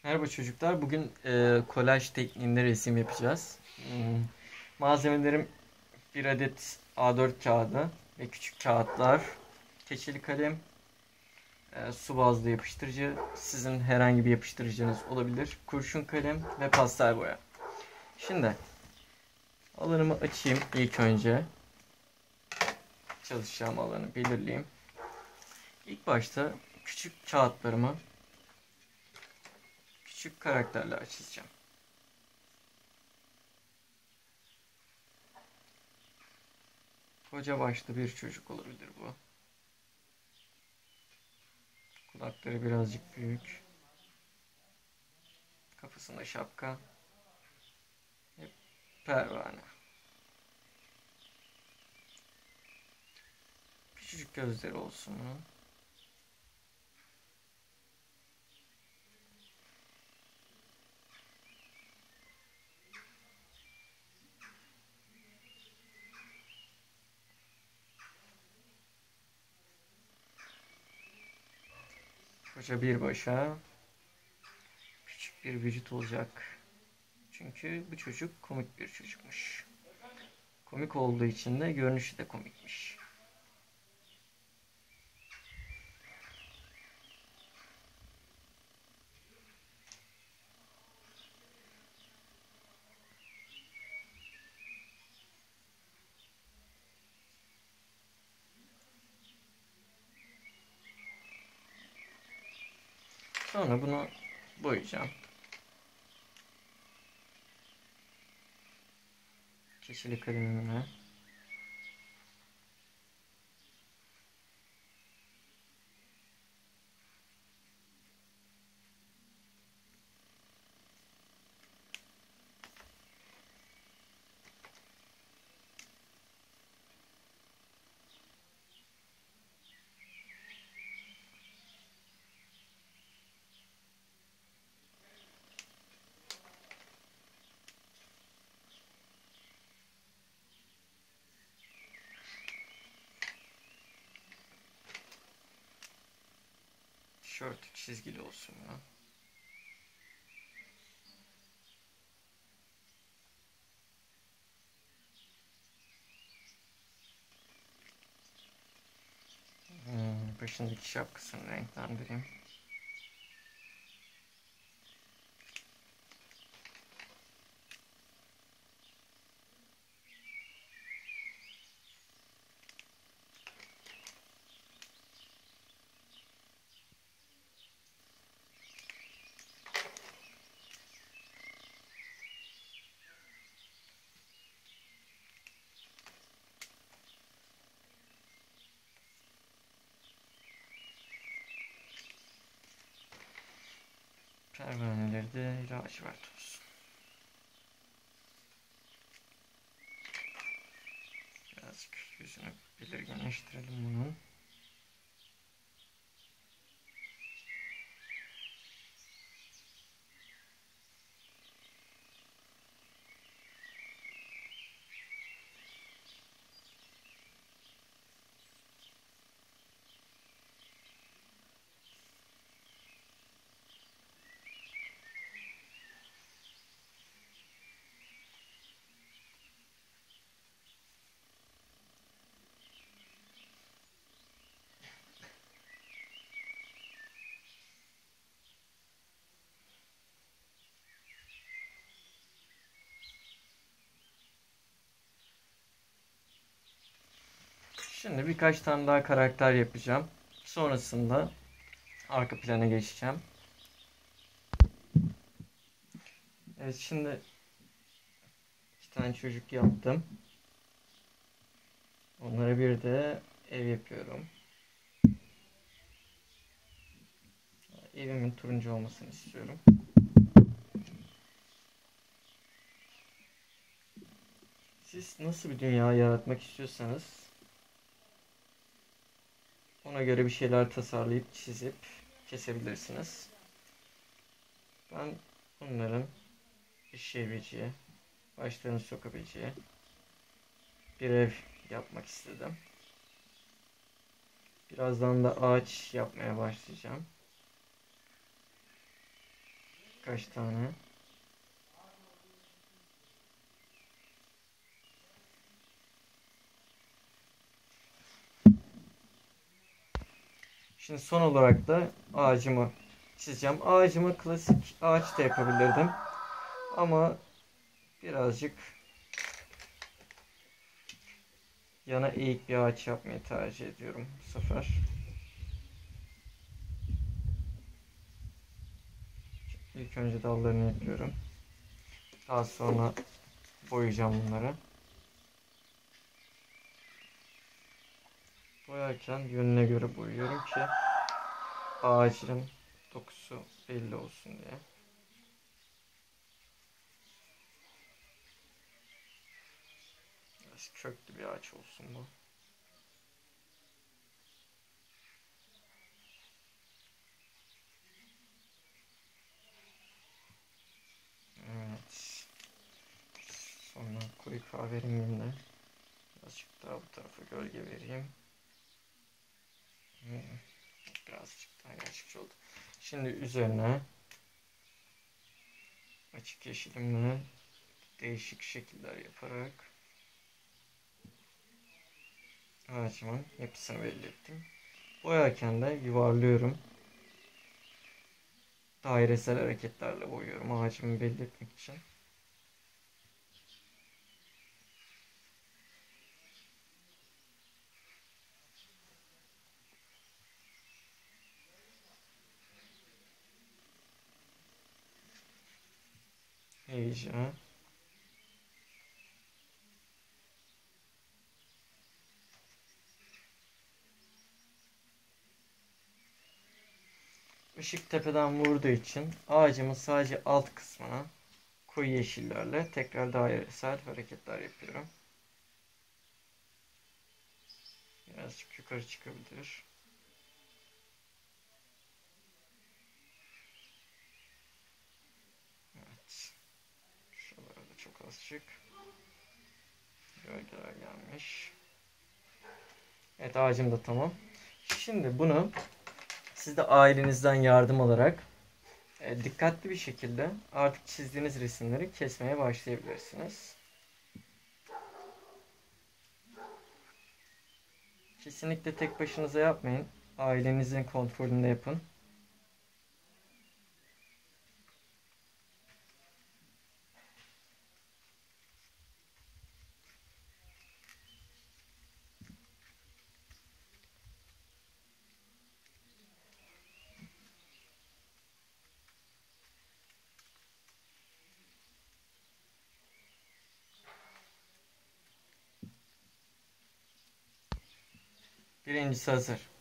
Merhaba çocuklar. Bugün kolaj tekniğinde resim yapacağız. Malzemelerim bir adet A4 kağıdı ve küçük kağıtlar, keçeli kalem, su bazlı yapıştırıcı, sizin herhangi bir yapıştırıcınız olabilir, kurşun kalem ve pastel boya. Şimdi alanımı açayım ilk önce. Çalışacağım alanı belirleyeyim. İlk başta küçük kağıtlarımı küçük karakterler çizeceğim. Koca başlı bir çocuk olabilir bu. Kulakları birazcık büyük. Kafasında şapka. Ve pervane. Küçücük gözleri olsun bunun. Koca bir başa küçük bir vücut olacak. Çünkü bu çocuk komik bir çocukmuş. Komik olduğu için de görünüşü de komikmiş. Sonra bunu boyayacağım. Keçeli kalemimle. Tişört çizgili olsun ya. Başındaki şapkasını renklendireyim. Pervaneleri de lacivert olsun. Birazcık yüzünü belirginleştirelim bunun. Şimdi birkaç tane daha karakter yapacağım. Sonrasında arka plana geçeceğim. Evet, şimdi iki tane çocuk yaptım. Onlara bir de ev yapıyorum. Evimin turuncu olmasını istiyorum. Siz nasıl bir dünya yaratmak istiyorsanız ona göre bir şeyler tasarlayıp çizip kesebilirsiniz. Ben bunların işleyebileceği, başlarını sokabileceği bir ev yapmak istedim. Birazdan da ağaç yapmaya başlayacağım. Birkaç tane. Şimdi son olarak da ağacımı çizeceğim. Ağacımı klasik ağaç da yapabilirdim. Ama birazcık yana eğik bir ağaç yapmayı tercih ediyorum bu sefer. İlk önce dallarını yapıyorum. Daha sonra boyayacağım bunları. Boyarken yönüne göre boyuyorum ki ağacın dokusu belli olsun diye. Biraz köklü bir ağaç olsun bu. Evet. Sonra koyu kahverengimle birazcık daha bu tarafa gölge vereyim. Birazcık daha gerçekçi oldu. Şimdi üzerine açık yeşilimle değişik şekiller yaparak ağacımın yapısını belli ettim. Boyarken de yuvarlıyorum. Dairesel hareketlerle boyuyorum ağacımı belli etmek için. İyice. Işık tepeden vurduğu için ağacımın sadece alt kısmına koyu yeşillerle tekrar dairesel hareketler yapıyorum. Birazcık yukarı çıkabilir. Evet. Şuralara da çok azıcık gölgeler gelmiş. Evet, ağacım da tamam. Şimdi bunu siz de ailenizden yardım alarak dikkatli bir şekilde artık çizdiğiniz resimleri kesmeye başlayabilirsiniz. Kesinlikle tek başınıza yapmayın. Ailenizin kontrolünde yapın. Birincisi hazır.